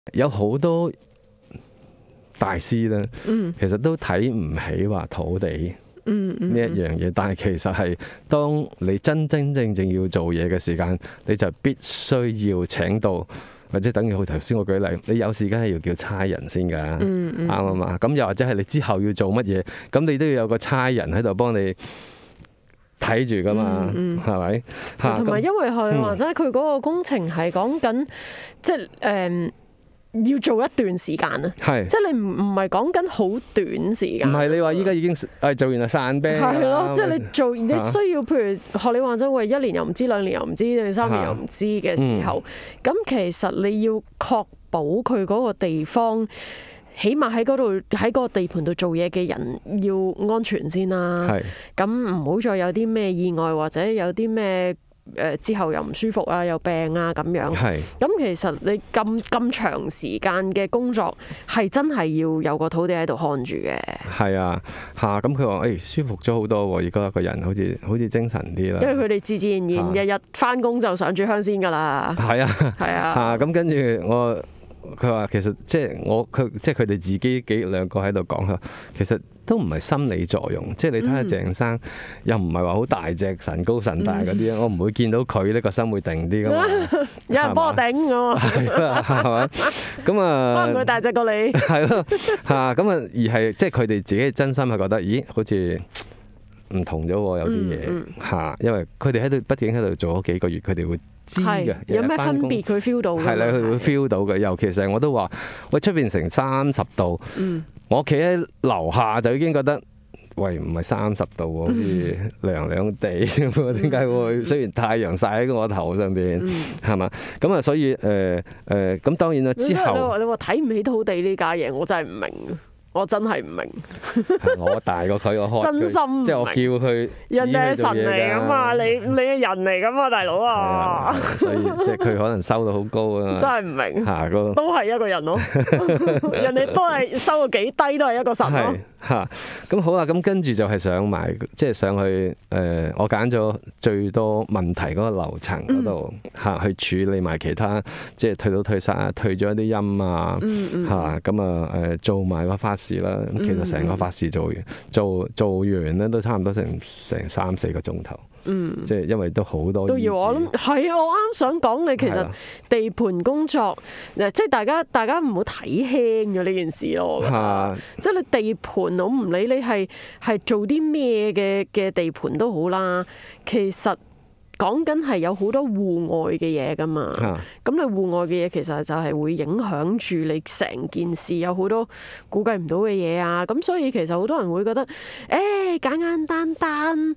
有好多大師咧，其實都睇唔起話土地呢一樣嘢，但係其實係當你真真正正要做嘢嘅時間，你就必須要請到。或者等於好頭先我舉例，你有時間係要叫差人先㗎，啱啊嘛？咁又或者係你之後要做乜嘢，咁你都要有個差人喺度幫你睇住㗎嘛，係咪？ 同埋因為佢話齋，佢嗰個工程係講緊，即係要做一段時間啊，即係你唔係講緊好短時間。 唔係你話依家已經做完啦散兵。 係咯，即係你需要，譬如學你話齋，喂，1年又唔知，2年又唔知，定3年又唔知嘅時候，咁其實你要確保佢嗰個地方，起碼喺嗰個地盤度做嘢嘅人要安全先啦。咁唔好再有啲咩意外，或者有啲咩之後又唔舒服啊，又病啊咁樣。咁其實你咁長時間嘅工作係真係要有個土地喺度看住嘅。係啊， 咁佢話舒服咗好多喎，而家個人好似精神啲啦。 因為佢哋自然日日返工就上住香先㗎啦。係啊。 咁跟住佢話其實即係佢哋自己兩個喺度講，其實都唔係心理作用，即係你睇下鄭生又唔係話好大隻神高神大嗰啲，我唔會見到佢呢個心會定啲㗎嘛。 有人幫我頂㗎嘛。 係咪？咁啊， 可能佢大隻過你。 係咯，而係即係佢哋自己真心係覺得，咦，好似唔同咗喎，有啲嘢因為佢哋畢竟喺度做咗幾個月，佢哋會知嘅。 有咩分別佢 feel 到嘅？ 係啦，佢會 feel 到嘅。尤其是我都話，喂，出邊成30度，我企喺樓下就已經覺得，喂，唔係30度喎，好似涼涼地咁喎。點解會？雖然太陽曬喺我頭上邊，係嘛？咁啊，所以咁當然啦。之後你話睇唔起土地呢家嘢，我真係唔明。我真係唔明， 我大過佢，我開真心即係我叫佢， 人哋係神嚟噶嘛，你係人嚟噶嘛，大佬啊！ 所以即係佢可能收到好高啊！ 真係唔明，都係一個人咯，人哋都係收到幾低，都係一個神咯。 咁好啦，咁跟住就係上埋，即係上去我揀咗最多問題嗰個樓層嗰度去處理埋其他，即係退到退煞啊，退咗一啲陰啊，咁啊做埋個法事啦。咁其實成個法事做完咧，都差唔多成3-4個鐘頭。即係因為都好多都要，我諗係我啱想講，你其實地盤工作即係大家唔好睇輕咗呢件事咯。即係你地盤，我唔理你係做啲咩嘅地盤都好啦，其實講緊係有好多戶外嘅嘢噶嘛。咁你戶外嘅嘢其實就係會影響住你成件事，有好多估計唔到嘅嘢啊。咁所以其實好多人會覺得簡簡單單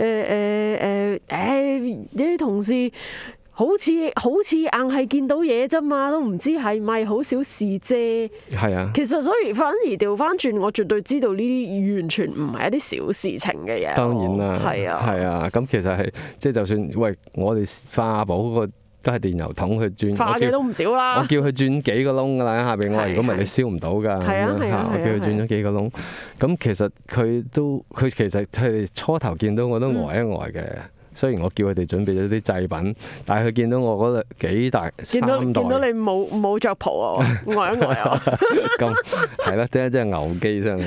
啲同事好似硬係見到嘢啫嘛，都唔知係咪好小事啫。其實所以反而調翻轉，我絕對知道呢啲完全唔係一啲小事情嘅嘢。當然啦，係啊。咁其實係即係就算我哋化寶嗰個都係電油桶去轉，化嘅都唔少啦。我叫佢轉幾個窿㗎啦，喺下邊我話如果唔係你燒唔到㗎。我叫佢轉咗幾個窿。咁其實佢其實佢初頭見到我都呆一呆嘅。雖然我叫佢哋準備咗啲祭品，但係佢見到我嗰度幾大3袋，見到你冇着袍啊，呆一呆啊！咁係啦，即係牛機上嚟。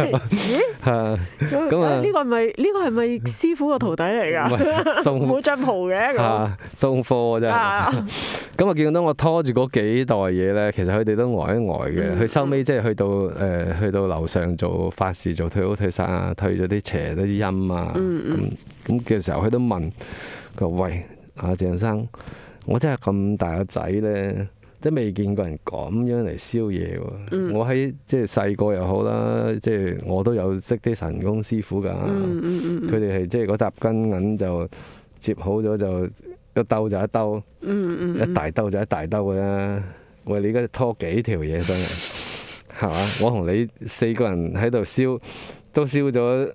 咁啊，呢個係咪師傅個徒弟嚟㗎？冇着袍嘅送貨啫。咁啊，見到我拖住嗰幾袋嘢咧，其實佢哋都呆一呆嘅。佢收尾即係去到樓上做法事，做退好退煞啊，退咗啲邪啲陰啊。咁嘅時候，佢都問佢話：喂，阿鄭生，我真係咁大個仔咧，都未見過人咁樣嚟燒嘢喎。我喺即係細個又好啦，即係我都有識啲神功師傅㗎。佢哋係即係嗰沓金銀就接好咗，就一兜就一兜，一大兜就一大兜嘅啦。喂，你而家拖幾條嘢上嚟，係嘛？我同你4個人喺度燒，都燒咗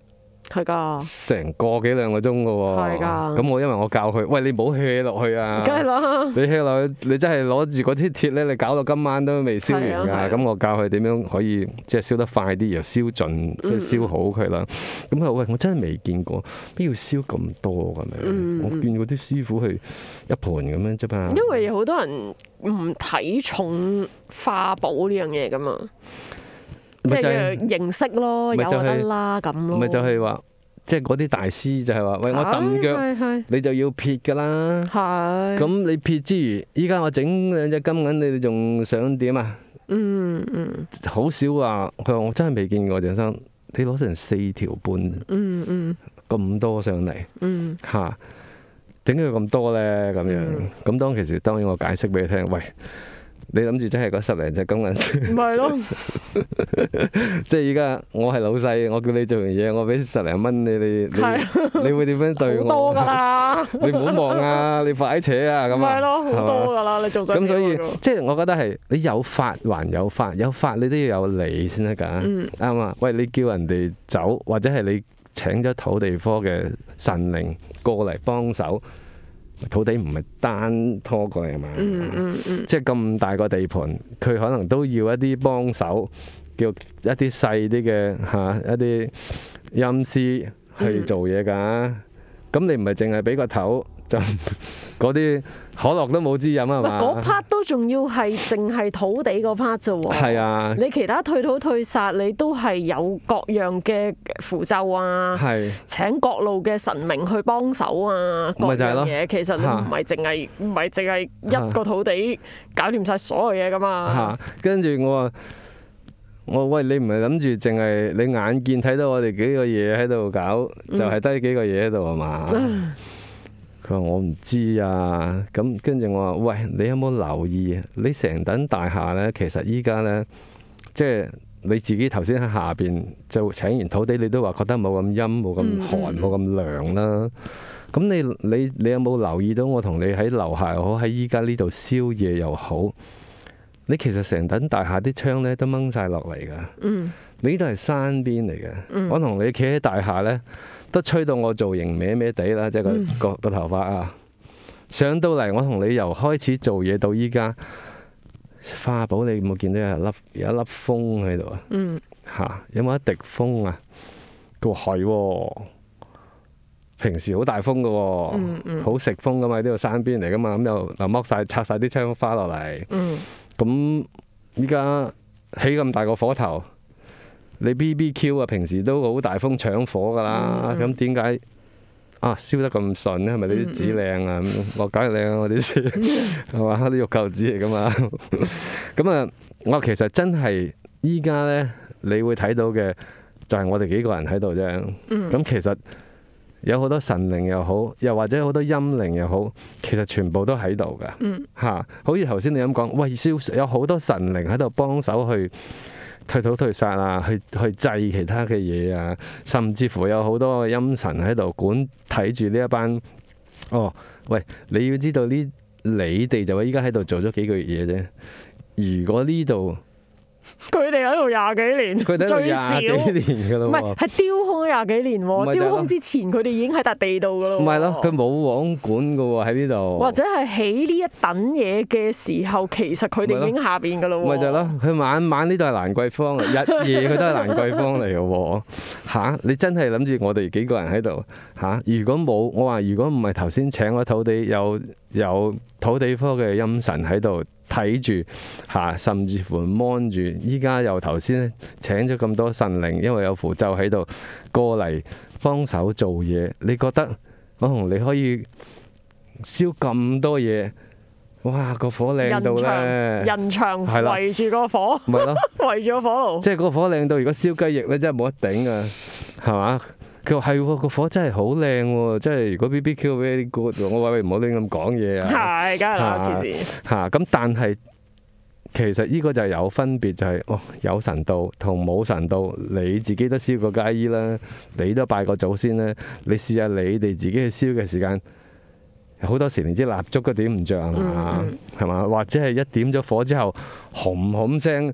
係㗎， 成個幾兩個鐘㗎喎。 係㗎。 咁因為我教佢，喂，你唔好 hea 落去啊！ 梗係啦。 你 hea 落去，你真係攞住嗰啲鐵咧，你搞到今晚都未燒完㗎。咁我教佢點樣可以即係燒得快啲，又燒盡，即係燒好佢啦。咁佢話：喂，我真係未見過，邊要燒咁多咁樣？我見過啲師傅去一盤咁樣啫嘛。 因為好多人唔睇重化寶呢樣嘢㗎嘛。即係形式咯，有就得啦咁咯。 咪就係話，即係嗰啲大師就係話：喂，我揼腳，你就要撇㗎啦。係。咁你撇之餘，依家我整兩隻金銀，你哋仲想點啊？好少話，佢話我真係未見過鄭生，你攞成4條半，咁多上嚟，嚇，點解要咁多咧？咁樣，咁當其時當然我解釋俾你聽，喂。你諗住真係嗰10零隻金銀？唔係咯，即係依家我係老細，我叫你做完嘢，我俾10零蚊你會點樣對我？好多㗎啦！你唔好望啊！你快扯啊！咁啊，係咯，好多㗎啦！你仲想點？咁所以即係我覺得係你有法還有法，有法你都要有理先得㗎。啱啊！喂，你叫人哋走，或者係你請咗土地科嘅神靈過嚟幫手。土地唔係單拖過嚟嘛，即係咁大個地盤，佢可能都要一啲幫手，叫一啲細啲嘅一啲陰師去做嘢㗎。咁你唔係淨係俾個頭就嗰啲可樂都冇支飲啊嘛？ 嗰 part 都仲要係淨係土地嗰 part 啫喎。係啊，你其他退土退煞，你都係有各樣嘅符咒啊，請各路嘅神明去幫手啊，各樣嘢。其實你唔係淨係一個土地搞掂晒所有嘢㗎嘛。 跟住我喂，你唔係諗住淨係你眼見睇到我哋幾個嘢喺度搞，就係得幾個嘢喺度係嘛？佢話我唔知啊，咁跟住我話：喂，你有冇留意啊？你成棟大廈呢，其實依家呢，即係你自己頭先喺下邊就請完土地，你都話覺得冇咁陰、冇咁寒、冇咁涼啦。咁你有冇留意到我同你喺樓下又好，喺依家呢度宵夜又好？你其實成棟大廈啲窗呢都掹晒落嚟㗎。你呢度係山邊嚟嘅。我同你企喺大廈呢，都吹到我造型歪歪地啦，即係個頭髮啊！上到嚟，我同你由開始做嘢到依家，化寶你有冇見到有一粒風喺度啊？有冇一滴風啊？佢話係喎，平時好大風㗎喎，好食風㗎嘛，呢度山邊嚟㗎嘛，咁又剝晒拆晒啲窗花落嚟。咁依家起咁大個火頭。你 BBQ 啊，平時都好大風搶火㗎啦，咁點解燒得咁順咧？係咪你啲紙靚啊？我梗係靚啊！我啲紙係嘛，啲玉舊紙嚟㗎嘛。咁啊，我其實真係依家咧，你會睇到嘅就係我哋幾個人喺度啫。咁其實有好多神靈又好，又或者好多陰靈又好，其實全部都喺度㗎。好似頭先你咁講，喂，有好多神靈喺度幫手去退土退煞啊，去祭其他嘅嘢啊，甚至乎有好多陰神喺度管睇住呢一班。喂，你要知道你哋就依家喺度做咗幾個月嘢啫。如果呢度佢哋喺度20幾年， 佢哋喺度20幾年㗎啦， 唔係係雕空咗20幾年喎。雕空之前佢哋已經喺笪地度㗎啦。唔係咯，佢冇網管㗎喎喺呢度。或者係起呢一等嘢嘅時候，其實佢哋已經下邊㗎啦喎。 咪就係咯，佢晚晚呢度係蘭桂坊，日夜佢都係蘭桂坊嚟㗎喎。你真係諗住我哋幾個人喺度如果冇，我話如果唔係頭先請咗土地有土地科嘅陰神喺度睇住甚至乎望住，依家又頭先請咗咁多神靈，因為有符咒喺度過嚟幫手做嘢。你覺得我同你可以燒咁多嘢？哇！個火靚到咧， 人牆圍住個火， 咪咯， 圍住個火爐， 即係個火靚到，如果燒雞翼咧，真係冇得頂啊，係嘛？佢話係喎，個火真係好靚喎，即係如果 BBQ very good，我話喂，唔好亂咁講嘢啊。 係，梗係啦，黐線。 咁但係其實呢個就係有分別，就係有神道同冇神道，你自己都燒過街衣啦，你都拜過祖先啦，你試下你哋自己去燒嘅時間，好多時連支蠟燭都點唔着啊嘛，係嘛？或者係一點咗火之後，轟轟聲。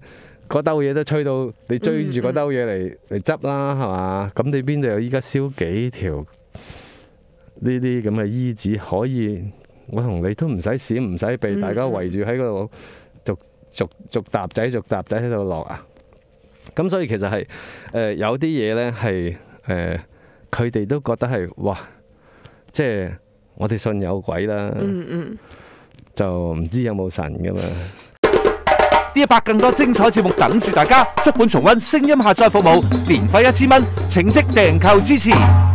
嗰兜嘢都吹到你追住嗰兜嘢嚟執啦，係嘛？咁你邊度有依家燒幾條呢啲咁嘅衣紙可以？我同你都唔使閃唔使避，大家圍住喺嗰度逐沓仔喺度落啊！咁所以其實係有啲嘢呢係佢哋都覺得係哇，即係我哋信有鬼啦，就唔知有冇神㗎嘛。 D100更多精彩節目等住大家，足本重溫聲音下載服務，年費1000蚊，請即訂購支持。